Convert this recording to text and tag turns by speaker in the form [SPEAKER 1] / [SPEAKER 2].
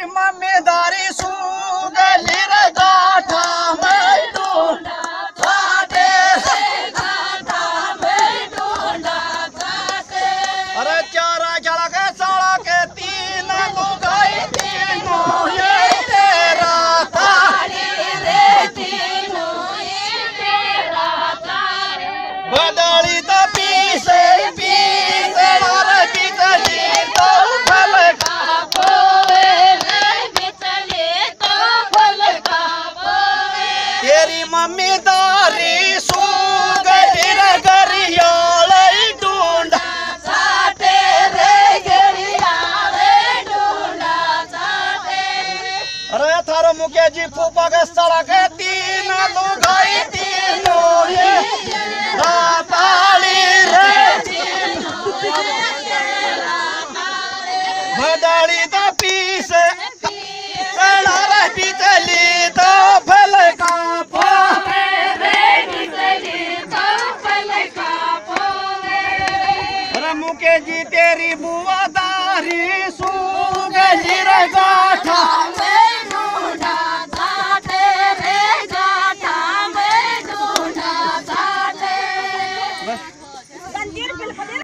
[SPEAKER 1] मम्मीदारी सूगली रे गाठा में ढूंढा छाटे से गाठा में ढूंढा छाटे। अरे चारा चढ़ा के साड़ा के तीन लुगाई तीनों ये तेरा तारी रे तीनों ये तेरा तारी। बदली तो पीसे पीसे और बिचली तो फल का बोए रे बिचली तो फल का बोए। तेरी मम्मीदारी सूगली रे गरियाले ढूंढा छाटे रे गरियाले ढूंढा छाटे। अरे थारो मुखिया जी फूफा के सड़ा के तीन लुगाई तीनों ये ताली रे बदली तो पीसे सड़ा रे बिचली तो फल का बोए रे बिचली तो फल का बोए। अरे मुके जी तेरी बुआ